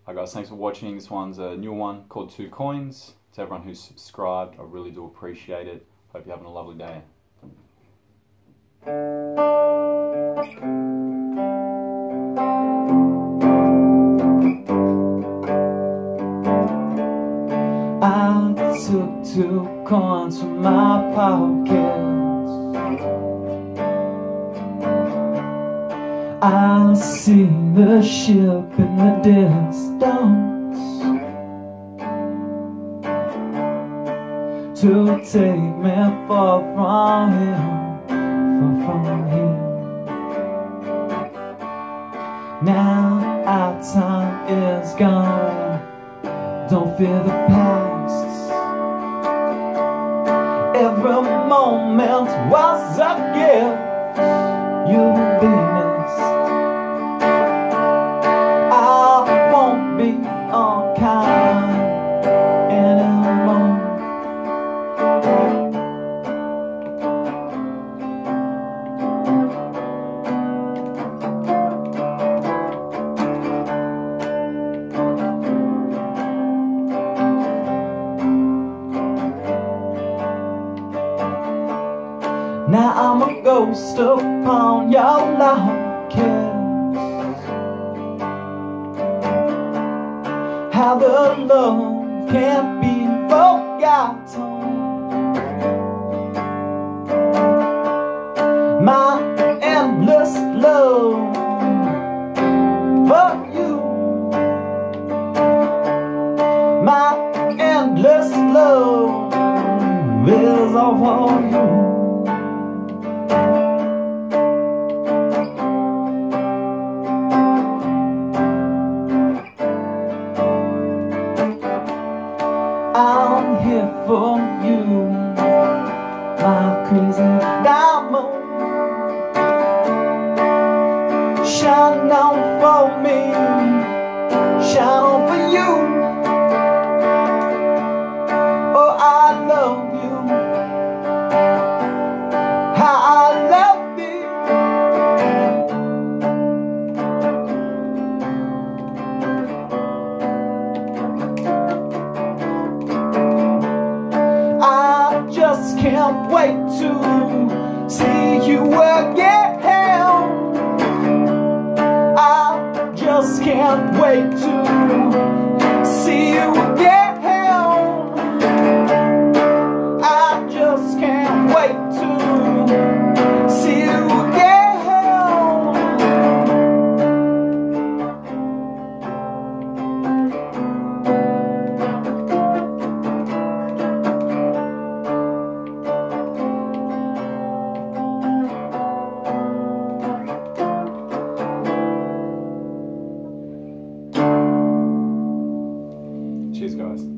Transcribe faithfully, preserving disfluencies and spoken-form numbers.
Hi guys, thanks for watching. This one's a new one called Two Coins. To everyone who's subscribed, I really do appreciate it. Hope you're having a lovely day. I took two coins from my pockets. I see the ship in the distance to take me far from here, far from here. Now our time is gone. Don't fear the past. Every moment was a gift. You will be missed. I won't be unkind anymore. Now I'm a ghost upon your locket. How the love can't be forgotten. My endless love for you. My endless love is all for you. I'm here for you, my crazy diamond. Shine on for me, shine on for you. Oh, I love you, how I love thee. I just can't wait to see you again. I just can't wait to see you again. I just can't wait to see you again. Cheers guys.